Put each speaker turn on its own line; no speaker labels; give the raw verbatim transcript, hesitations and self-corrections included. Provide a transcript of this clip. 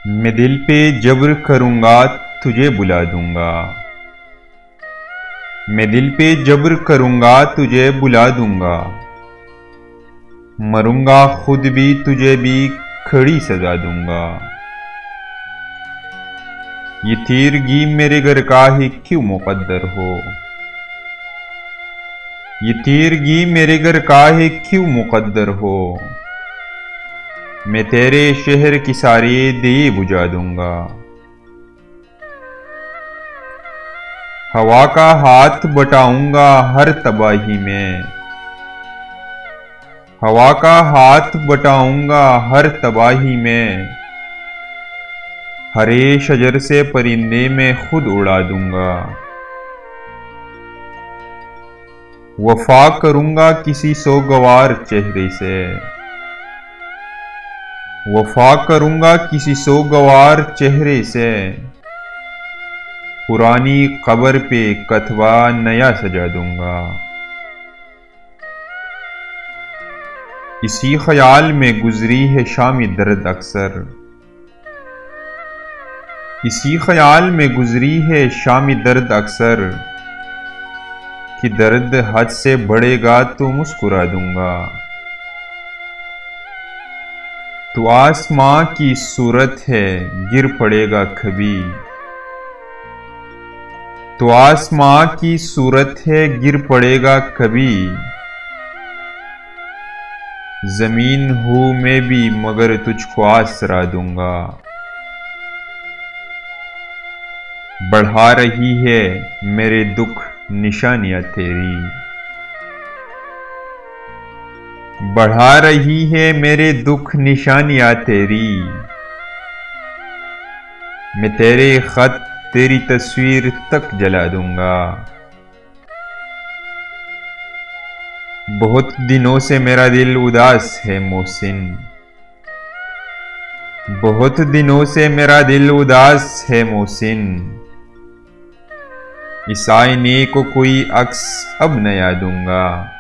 मैं दिल पे जब्र करूँगा तुझे बुला दूँगा। मैं दिल पे जब्र करूँगा तुझे बुला दूँगा। मरूँगा खुद भी तुझे भी खड़ी सजा दूँगा। ये तीरगी मेरे घर का ही क्यों मुकद्दर हो। ये तीरगी मेरे घर का ही क्यों मुकद्दर हो। मैं तेरे शहर की सारी दिए बुझा दूँगा। हवा का हाथ बटाऊंगा हर तबाही में। हवा का हाथ बटाऊंगा हर तबाही में। हरे शजर से परिंदे में खुद उड़ा दूंगा। वफा करूंगा किसी सोगवार चेहरे से। वफा करूंगा किसी सोगवार चेहरे से। पुरानी कब्र पे कथवा नया सजा दूंगा। इसी ख्याल में गुजरी है शामी दर्द अक्सर। इसी ख्याल में गुजरी है शामी दर्द अक्सर कि दर्द हद से बढ़ेगा तो मुस्कुरा दूंगा। तो आसमां की सूरत है गिर पड़ेगा कभी। तो आसमां की सूरत है गिर पड़ेगा कभी। जमीन हूं मैं भी मगर तुझको आसरा दूंगा। बढ़ा रही है मेरे दुख निशानियां तेरी। बढ़ा रही है मेरे दुख निशानियां तेरी। मैं तेरे खत तेरी तस्वीर तक जला दूंगा। बहुत दिनों से मेरा दिल उदास है मोहसिन। बहुत दिनों से मेरा दिल उदास है मोहसिन। इस आईने को कोई अक्स अब नया दूंगा।